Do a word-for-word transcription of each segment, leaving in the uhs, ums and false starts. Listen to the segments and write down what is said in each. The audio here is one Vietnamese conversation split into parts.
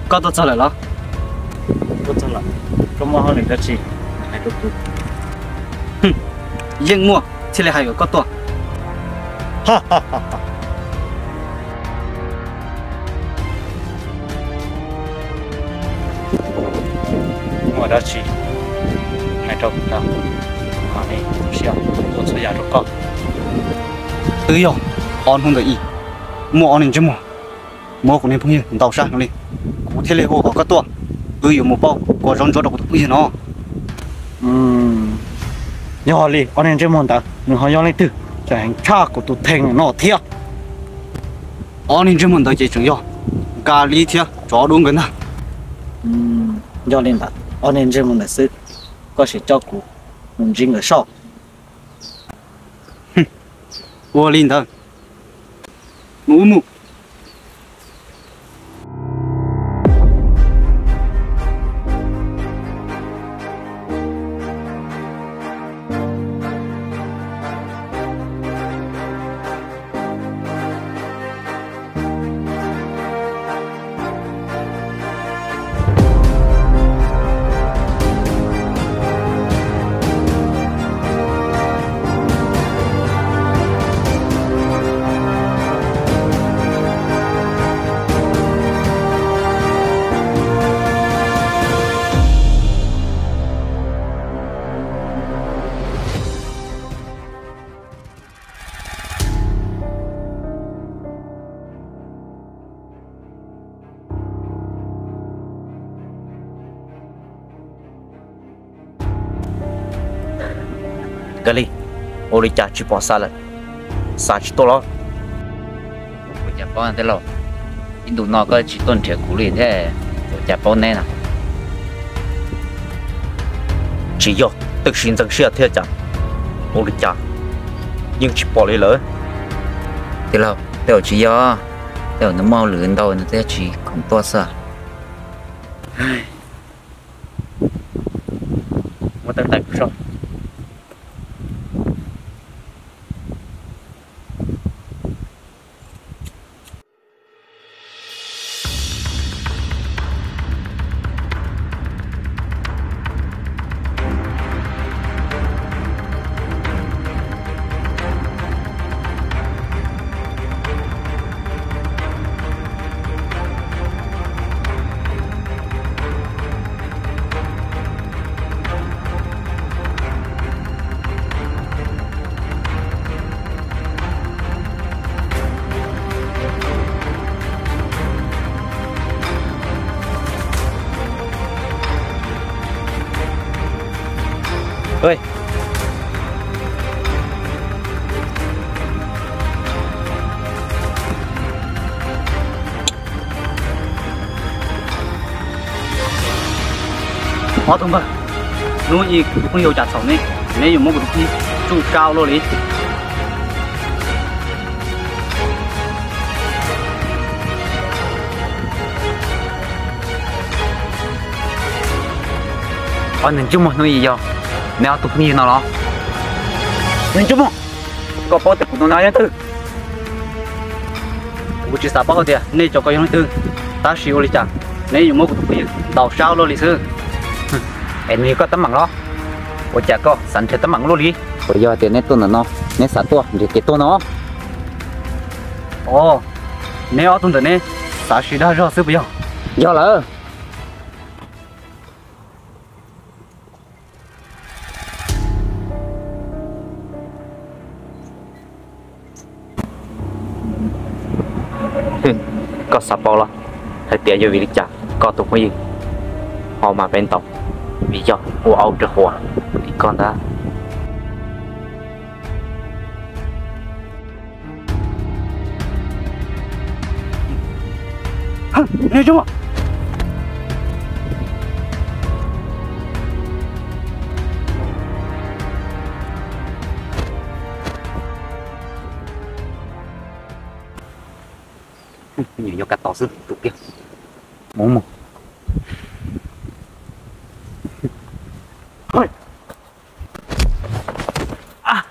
có tôi cho lại đó tôi cho lại có mua hơn được gì hay được được riêng mua thì lại hay có tôi ha ha ha mua đó chỉ hay đâu đâu họ này siêu tôi sẽ giả được con tự do on không được ý mua on chứ mua mua của nên phong nhiên tàu sang nó đi cụ thể là hồ có tua tự do một bao có rong rong đâu có phong nhiên nó ừm nhỏ đi on nên chứ mua ta mình hỏi nhỏ lên từ chẳng cha của tụi thằng nó thiệt on nên chứ mua ta chỉ chủ yếu cà ri thiệt chó đúng cái nào ừm nhỏ lên ta on nên chứ mua là sự có thể cho cụ mình riêng ở sau我领导，木木。cái gì, ôi cha chỉ bỏ xa lần, xa chỉ to lo, ôi cha bỏ thế lo, in đủ nó có chỉ tuần trẻ cũ liền thế, ôi cha bỏ này nè, chỉ do tự sinh ra sự thế cha, ôi cha, nhưng chỉ bỏ lấy lỡ, thế lo, đều chỉ do, đều nó mau lươn đâu nó thế chỉ không to sao, một tầng tay rồi. Ơi, họ thông báo, nếu như không hiểu chặt sống này, nếu dùng một cái gì trụ cao luôn đi. anh nên chung một nơi gì vậy? Nếu tụi mình nào đó, nên chung một, có bao nhiêu cũng nói thứ, tôi chỉ sợ bao nhiêu, nên cho coi nói thứ, ta xíu đi chẳng, nếu dùng một cái gì tàu sao luôn đi sư, em này có tấm bằng đó, ôi cha có sẵn chế tấm bằng luôn đi, bây giờ tiền này tôi nó, này sẵn tôi, để cái tôi nó, ồ, nếu tôi tưởng này, ta xíu đã rõ sư bây giờ, do là có sắp bao lo, thời tiết giờ vì chả có tụi mình họ mà bên tàu vì do của áo trở hòa thì con ta nghe chưa nhiều nhau cả tỏ sức tụi kia muốn một thôi à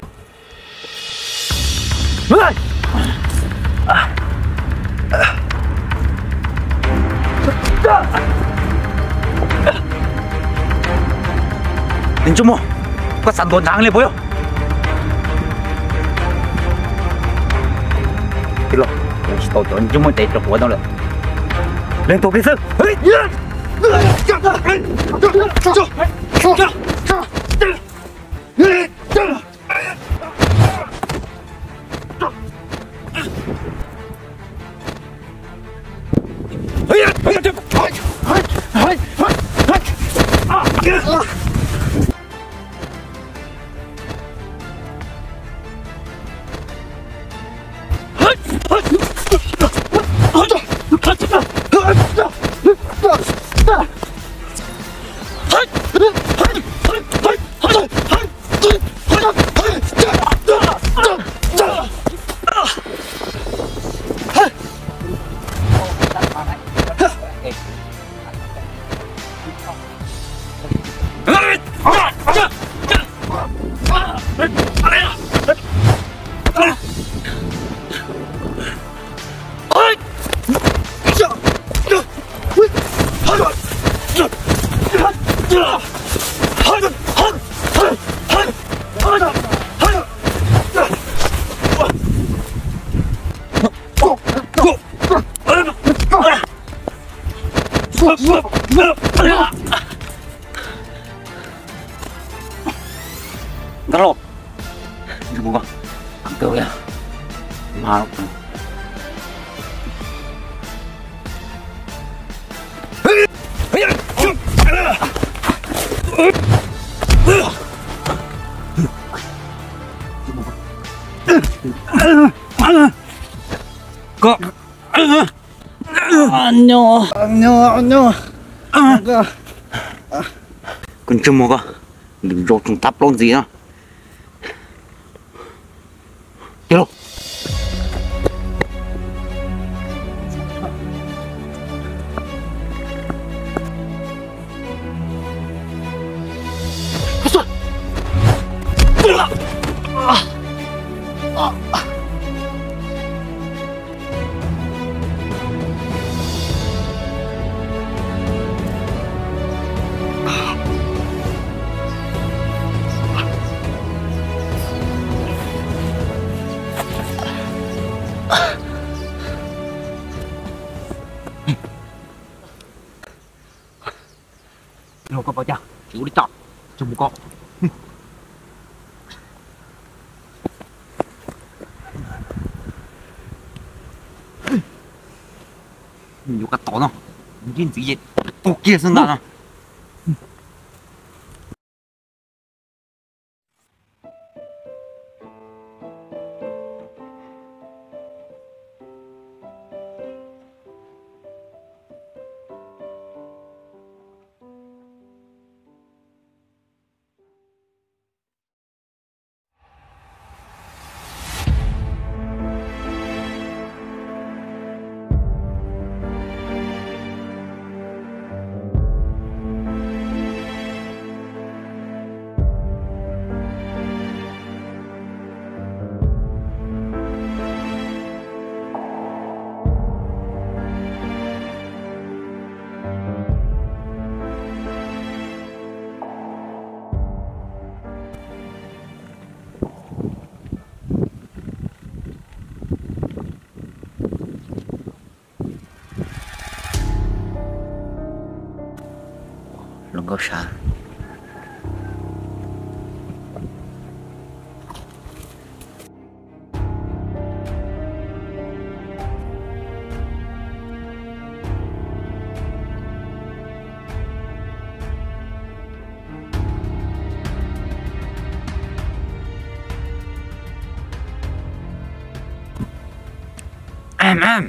ơi à. Đến chung mò, có sẵn tuần tháng lên bố. Cái lộ, mình sẽ tổ chọn chung mò để cho của đâu rồi. Lên tổ cái sức. Cái lộ, chúng con, ăn cơm ya, mà nó có 안녕 안녕 안녕. con chim một con đừng rột trong tắp luôn gì nữa Hello. Đâu có bao giờ chú đi chọn chung một con nhiều cái tỏ nó nhìn gì vậy tổ kia sơn ra Đừng có sợ em em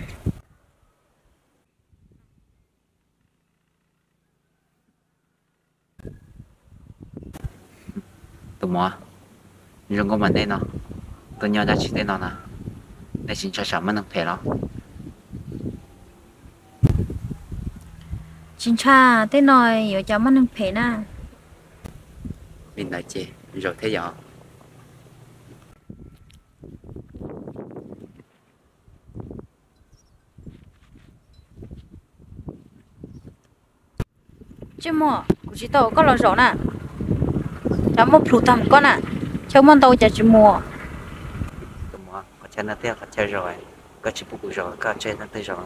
tụi mò đừng có vấn đề nó tôi nhớ đã chỉ tên nó nè để xin cho sao mà能陪nó chính cha thế nói ở cháu mắt nâng phê na mình nói chị rồi thế giờ chứ mà chỉ tao có lo rõ nè đã một phụ tầm con à cháu mong tàu chả chỉ mùa tụi mua có chơi nó tiếc có chơi rồi có chỉ bụng rồi có chơi nó tới rồi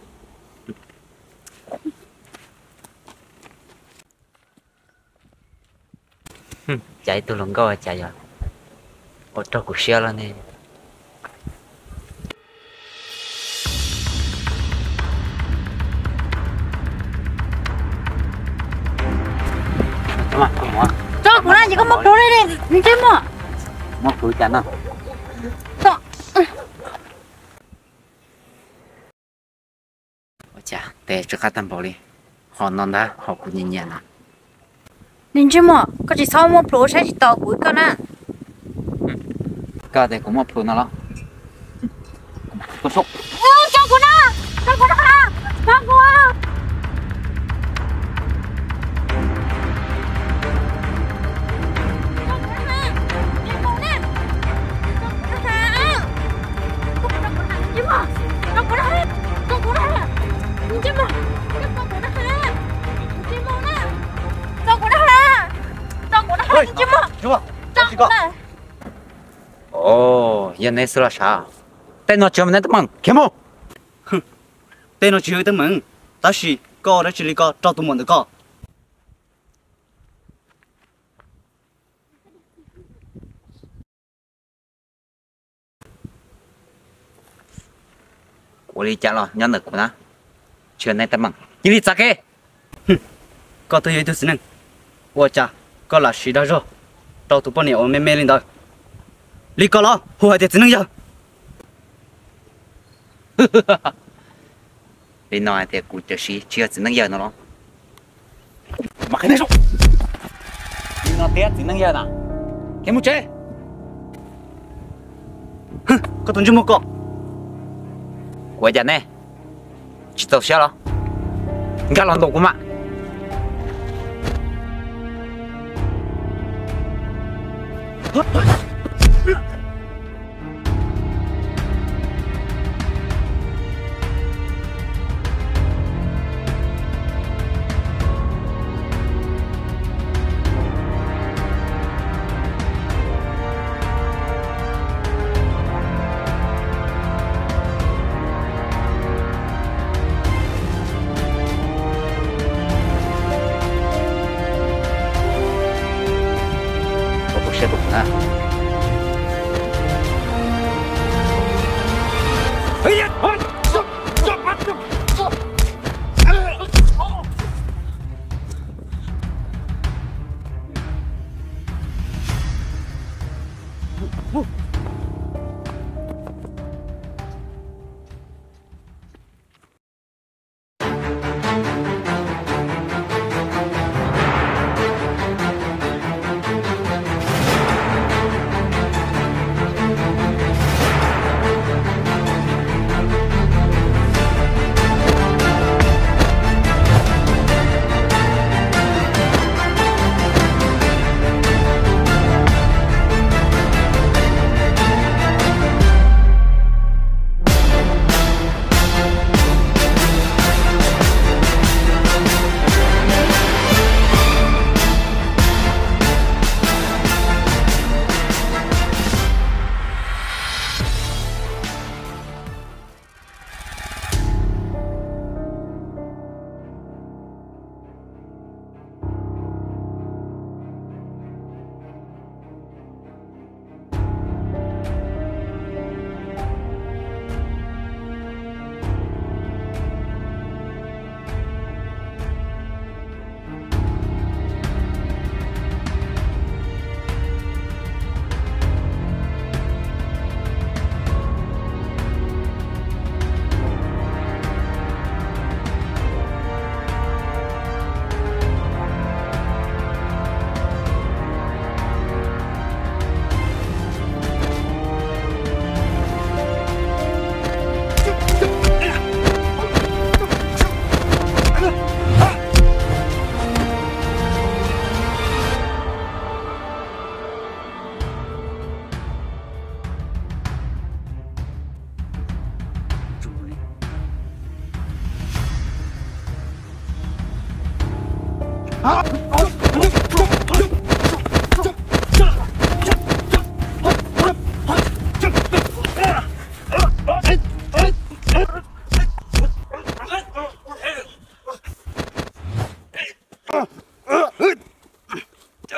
chạy tôi lòng coi chạy rồi ô tô của xe lên đi mà tụi mua cho của nó chỉ có một đồ đây đây mình chơi mà một túi chắn à cho ôi chà để cho các tầm bảo đi họ non đã họ cũng nhìn nhận à mình chơi mà có chỉ sau một đồ sẽ chỉ tàu cuối con à cái này cũng một túi nó lo có sốc cho của nó cho của nó cho của ơi chú ạ chú có ồ giờ này sửa sao tên nó chấm nên tấm bằng kiếm không tên nó chưa tới mừng ta chỉ có đó chỉ là có cho tụi mình được có 我哩讲了，人的苦呢，全来得忙，你哩咋个？ có tôi tôi xin我cha có là sĩ đó rồi tao tụi bọn này ở mê mê lên đó lý có lo hồ hải thì xin giờ Lý nói thì cụ chờ sĩ chưa chỉ năng giờ nó lo. Mà cái này rồi. Lý nói tiếc chỉ năng giờ nào. Cái một chế. có tuần chưa một cọ Quay giờ này, chỉ tao xe lo. Cái lần đầu của mạng. Sẽ đúng à.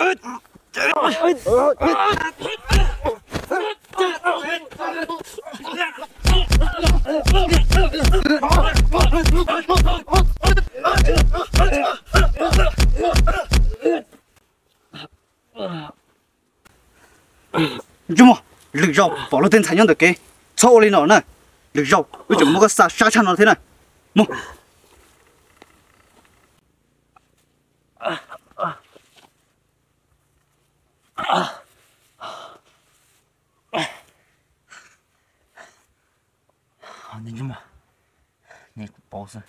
chú mò lực rau bỏ nó tên thành nhân được cái cho lên nó này lực rau bây giờ mua cái sa sa chăn nó thế này mua 你这么，你包子。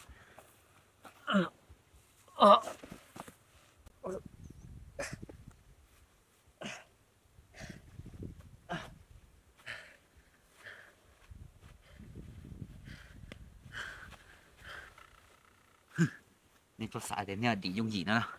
你做啥的？你要利用gì nữa?